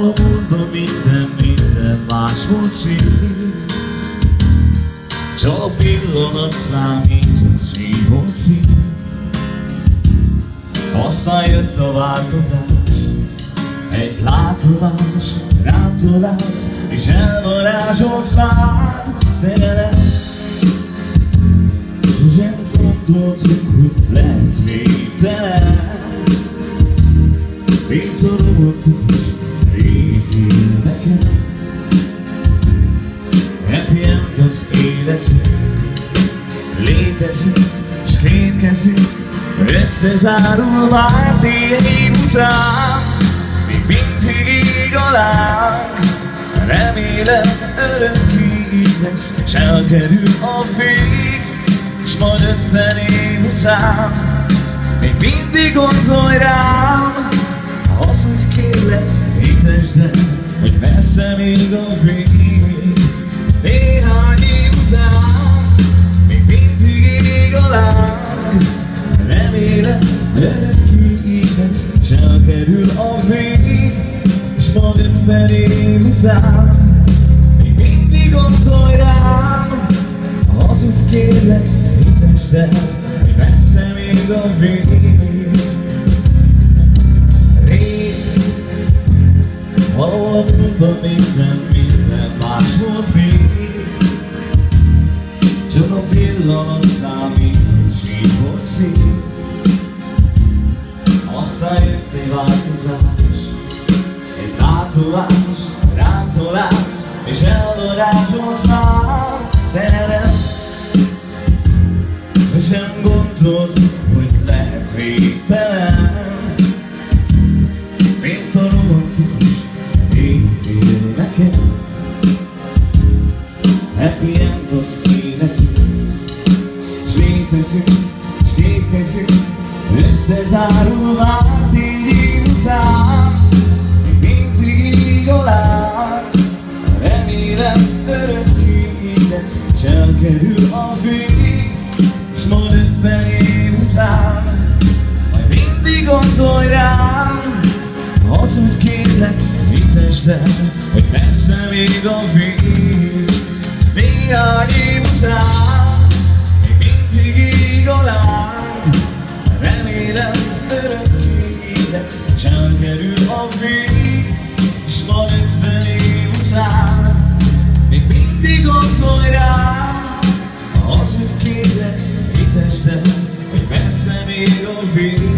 múltban minden más volt szív. Csak a pillanat számított, szívott szív. Aztán jött a változás, egy látomás, rám találsz, és elvarázsolsz már szerelem. Sosem gondoltuk, hogy lehet végtelen, mint a romantikus régi filmeken. Happy end az életünk, létezünk, s kétkezünk, összezárul már 4 év után. Még mindig ég a láng, remélem örökké így lesz, s elkerül a vég, s majd 50 év után még mindig gondolj rám. Hazudj kérlek, hitasd el, hogy messze még a vég. Néhány év után még mindig ég a láng, remélem örökké így lesz, s elkerül a vég, s majd 50 év után még mindig gondolj rám. Hazudj kérlek, hitasd el, hogy messze még a vég. Valahol a múltban minden más volt még. Csak a pillanat számított, sír volt szív. Aztán jött egy változás, egy látolás, rám találsz, és elvarázsolsz már szerelem. Sosem gondoltuk, hogy lehet végtelen, mint a romantikus régi filmeken. Happy end az életünk, s létezünk, s kétkezünk, összezárul már 4 év után. Még mindig ég a láng, remélem örökké így lesz, s elkerül a vég, s majd 50 év után majd mindig gondolj rám. Hazudj kérlek, hitasd el, hogy messze még a vég. Néhány év után még mindig ég a láng, remélem örökké így lesz, s elkerül a vég, s majd 50 év után még mindig gondolj rám. Hazudj kérlek, hitasd el, hogy messze még a vég.